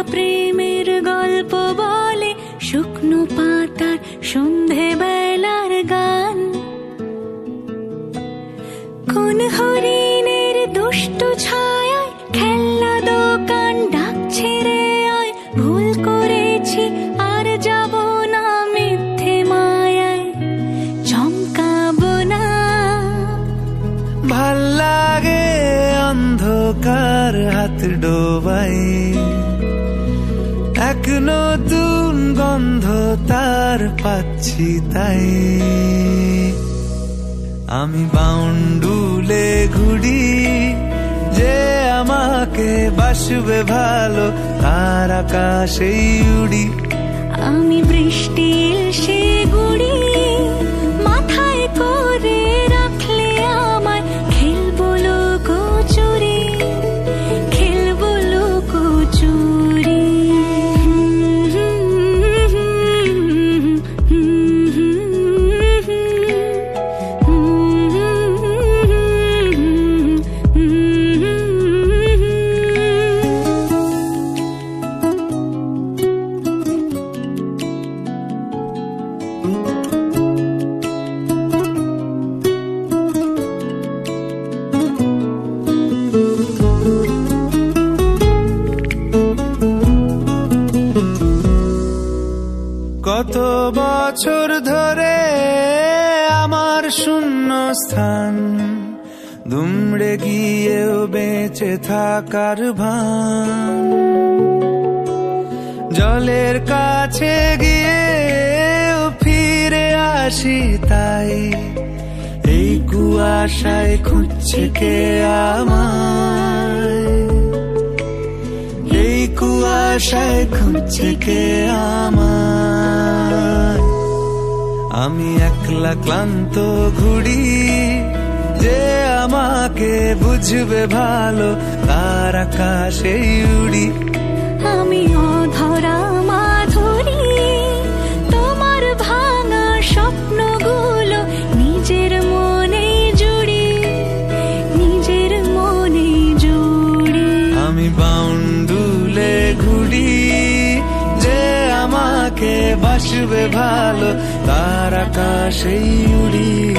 প্রেমের গল্প বলে শুকনো পাতার সন্ধে বেলার গান। কোন হরিণের দুষ্ট ছায়ায় খেলনা দোকান ডাকছে রে আয়, ভুল করেছি আর যাব না মিথ্যে মায়ায় চমকাবো না। ভাল লাগে অন্ধকার হাত ডোবাই, এক নতুন গন্ধ তার পাচ্ছি তাই। আমি বাউন্ডুলে ঘুরি, যে আমাকে বাসবে ভালো তার আকাশেই উড়ি। আমি বৃষ্টির সে গুড়ি, মাথায় করে রাখলে আমায় খেলবো লুকোচুরি, খেলবো লুকোচুরি। কত বছর ধরে আমার শূন্য স্থান, দুমড়ে গিয়েও বেঁচে থাকার ভান। জলের কাছে গিয়েও ফিরে আসি তাই, এই কুয়াশায় খুঁজছে কে আমায়, এই কুয়াশায় খুঁজছে কে আমায়। আমি একলা ক্লান্ত ঘুরি, যে আমাকে বুঝবে ভালো তার আকাশেই উড়ি। আমি অধরা মাধুরী, তোমার ভাঙা স্বপ্নগুলো নিজের মনে জুড়ি, নিজের মনে জুড়ি। আমি বাউন্ডুলে ঘুরি, যে আমাকে বাসবে ভালো তার আকাশেই উড়ি।